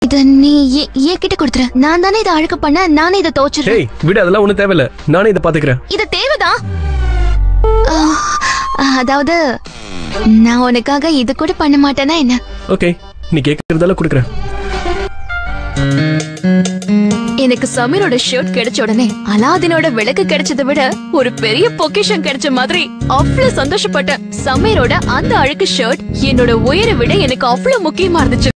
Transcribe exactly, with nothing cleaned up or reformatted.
இத நீ ஏன் கிட்ட கொடுத்துற? நான் தானே இத அழுக்கு பண்ண, நானே இத துவைச்சிடுறேன். ஏய் விடு, அதெல்லாம் ஒண்ணும் தேவையில்ல, நானே இத பாத்துக்கிறேன். இது தேவைதான். அதாவது நான் உனக்காக இது கூட பண்ண மாட்டேனா என்ன? ஓகே, நீ கேக்குறதால குடுக்குறேன். எனக்கு சமீரோட ஷர்ட் கிடைச்ச உடனே அலாதினோட விளக்கு கிடைச்சதை விட ஒரு பெரிய பொக்கிஷம் கிடைச்ச மாதிரி அவ்வளவு சந்தோஷப்பட்டேன். சமீரோட அந்த அழுக்கு ஷர்ட் என்னோட உயிரை விட எனக்கு அவ்வளவு முக்கியமா இருந்துச்சு.